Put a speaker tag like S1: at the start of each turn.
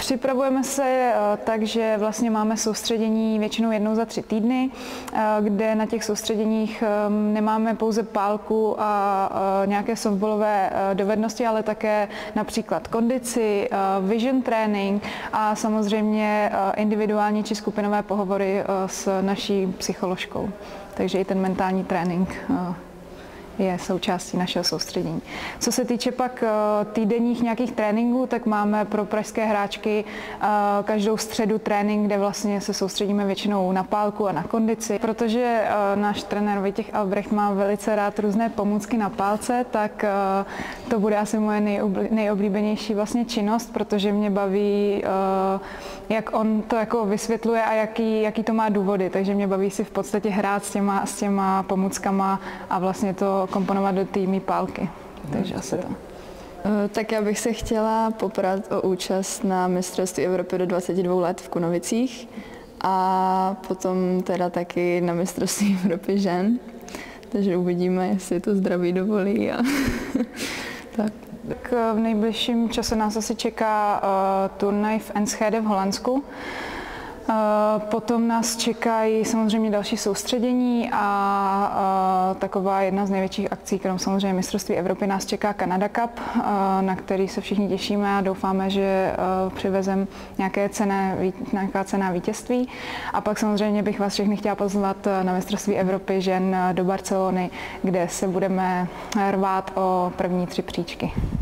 S1: Připravujeme se tak, že vlastně máme soustředění většinou jednou za 3 týdny, kde na těch soustředěních nemáme pouze pálku a nějaké softballové dovednosti, ale také například kondici, vision trénink a samozřejmě individuální či skupinové pohovory s naší psycholožkou. Takže i ten mentální trénink je součástí našeho soustředění. Co se týče pak týdenních nějakých tréninků, tak máme pro pražské hráčky každou středu trénink, kde vlastně se soustředíme většinou na pálku a na kondici. Protože náš trenér Vojtěch Albrecht má velice rád různé pomůcky na pálce, tak to bude asi moje nejoblíbenější vlastně činnost, protože mě baví, jak on to jako vysvětluje a jaký to má důvody. Takže mě baví si v podstatě hrát s těma pomůckama a vlastně to komponovat do té mý pálky. Takže asi to.
S2: Tak já bych se chtěla poporat o účast na mistrovství Evropy do 22 let v Kunovicích a potom teda taky na mistrovství Evropy žen. Takže uvidíme, jestli to zdraví dovolí. Tak.
S1: Tak v nejbližším čase nás asi čeká turnaj v Enschede v Holandsku. Potom nás čekají samozřejmě další soustředění a taková jedna z největších akcí, kterou samozřejmě mistrovství Evropy, nás čeká Canada Cup, na který se všichni těšíme a doufáme, že přivezem nějaká cenná vítězství. A pak samozřejmě bych vás všechny chtěla pozvat na mistrovství Evropy žen do Barcelony, kde se budeme rvát o první 3 příčky.